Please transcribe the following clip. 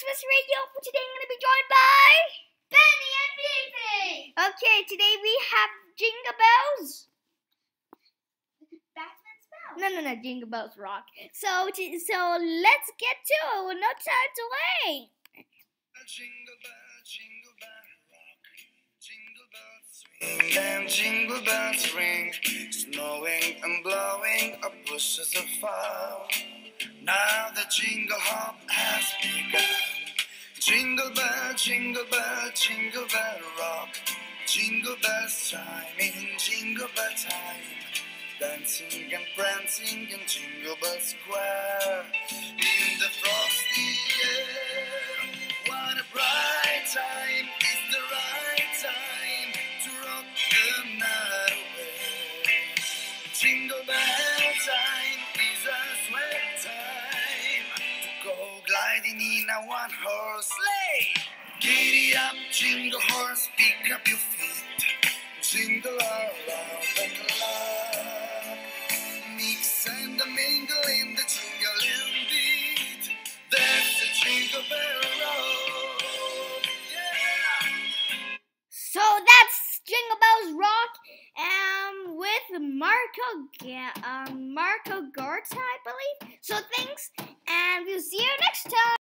XMAS Radio. For today, I'm going to be joined by Benny and Fifi. Okay, today we have Jingle Bells. Batman's bell. No, Jingle Bells rock. So let's get to it with no time to wait. Jingle bell rock. Jingle bells swing and jingle bells ring. Snowing and blowing up bushes of fire. Now the jingle hop has begun. Jingle bell, jingle bell, jingle bell rock. Jingle bells chiming, jingle bell time. Dancing and prancing in Jingle Bell Square. In the frosty air. What a bright time, it's the right time to rock the night away. Jingle bell time is a sweet time to go gliding in a one-horse sleigh. Giddy up, jingle horse, pick up your feet. Jingle all around and loud. Mix and a mingle in the jingling beat. That's the Jingle Bell Road. Yeah. So that's Jingle Bells rock, with Marco Garta, I believe. So thanks, and we'll see you next time.